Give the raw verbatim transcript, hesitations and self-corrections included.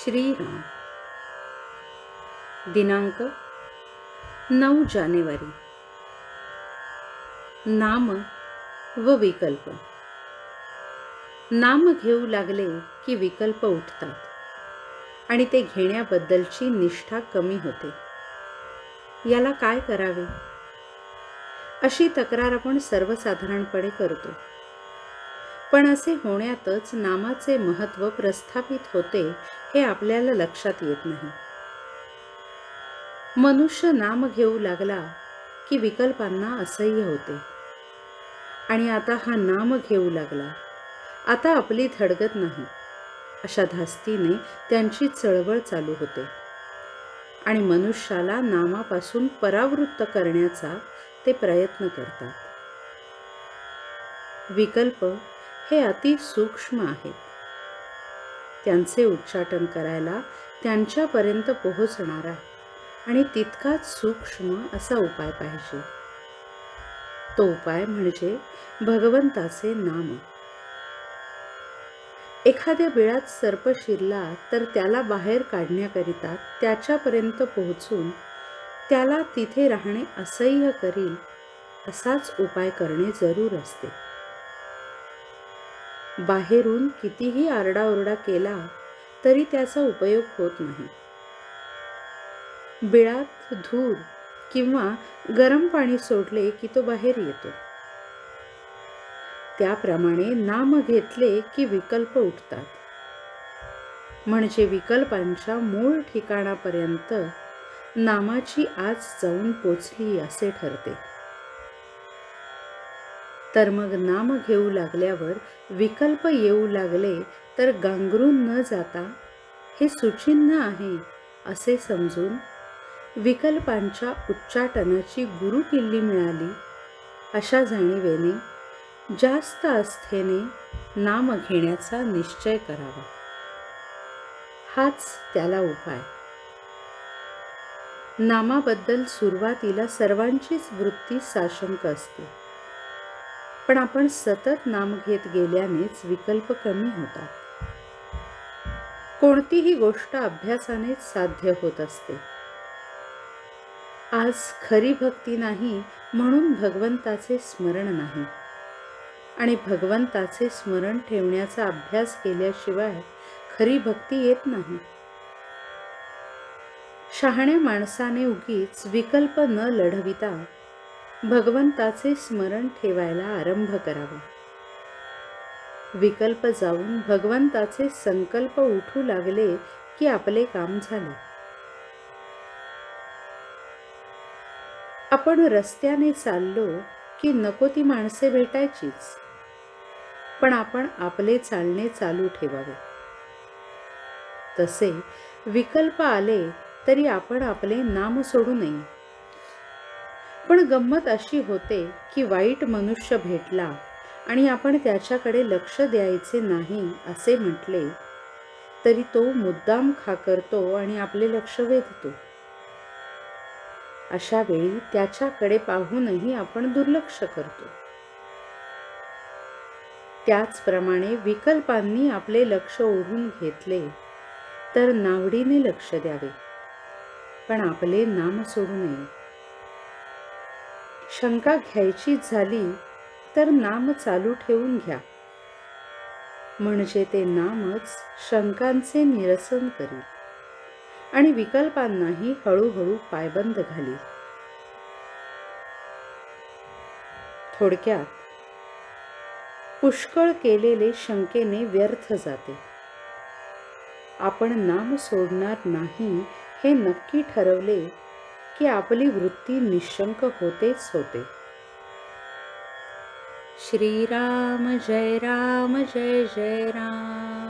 श्रीराम. दिनांक नऊ जानेवारी. नाम व विकल्प. नाम घेऊ लागले की विकल्प उठतात आणि ते घेण्याबद्दलची निष्ठा कमी होते. याला काय करावे अशी तक्रार आपण सर्वसाधारणपणे करतो. पण असे होण्यातच नामाचे महत्त्व प्रस्थापित होते हे आपल्याला लक्षात येत नाही. मनुष्य नाम घेऊ लागला की विकल्पांना असह्य होते आणि आता हा नाम घेऊ लागला, आता आपली धडगत नाही अशा धास्तीने त्यांची चळवळ चालू होते आणि मनुष्याला नामापासून परावृत्त करण्याचा ते प्रयत्न करतात. विकल्प हे अति सूक्ष्म आहेत. त्यांचे उच्चाटन करायला त्यांच्यापर्यंत पोहोचणारा आणि तितकाच सूक्ष्म असा उपाय पाहिजे. तो उपाय म्हणजे भगवंताचे नाम. एखाद्या बिळात सर्प शिरला तर त्याला बाहेर काढण्याकरिता त्याच्यापर्यंत पोहोचून त्याला तिथे राहणे असह्य करील असाच उपाय करणे जरूर असते. बाहेरून कितीही आरडाओरडा केला तरी त्याचा उपयोग होत नाही. बिळात धूर किंवा गरम पाणी सोडले की तो बाहेर येतो. त्याप्रमाणे नाम घेतले की विकल्प उठतात. म्हणजे विकल्पांच्या मूळ ठिकाणापर्यंत नामाची आच जाऊन पोचली असे ठरते. तर मग नाम घेऊ लागल्यावर विकल्प येऊ लागले तर गांगरून न जाता हे सुचिन्ह आहे असे समजून विकल्पांच्या उच्चाटनाची गुरुकिल्ली मिळाली अशा जाणीवेने जास्त आस्थेने नाम घेण्याचा निश्चय करावा. हाच त्याला उपाय. नामाबद्दल सुरुवातीला सर्वांचीच वृत्ती साशंक असते, पण आपण सतत नाम घेत गेल्यानेच विकल्प कमी होतात. कोणतीही गोष्ट अभ्यासानेच साध्य होत असते. आज खरी भक्ती नाही म्हणून भगवंताचे स्मरण नाही आणि भगवंताचे स्मरण ठेवण्याचा अभ्यास केल्याशिवाय खरी भक्ती येत नाही. शहाण्या माणसाने उगीच विकल्प न लढविता भगवंताचे स्मरण ठेवायला आरंभ करावा. विकल्प जाऊन भगवंताचे संकल्प उठू लागले की आपले काम झाले. आपण रस्त्याने चाललो की नको ती माणसे भेटायचीच, पण आपण आपले चालणे चालू ठेवावे. तसे विकल्प आले तरी आपण आपले नाम सोडू नये. पण गंमत अशी होते की वाईट मनुष्य भेटला आणि आपण त्याच्याकडे लक्ष द्यायचे नाही असे म्हटले तरी तो मुद्दाम खाकरतो आणि आपले लक्ष वेधतो. अशा वेळी त्याच्याकडे पाहूनही आपण दुर्लक्ष करतो. त्याचप्रमाणे विकल्पांनी आपले लक्ष ओढून घेतले तर नावडीने लक्ष द्यावे, पण आपले नाम सोडू नये. शंका घ्यायची झाली तर नाम चालू ठेवून घ्या, म्हणजे ते नामच शंकांचे निरसन करील आणि विकल्पांनाही हळूहळू पायबंद घालील. थोडक्यात पुष्कळ केलेले शंकेने व्यर्थ जाते. आपण नाम सोडणार नाही हे नक्की ठरवले की आपली वृत्ती निशंक होतेच होते. श्रीराम जय राम जय जय राम.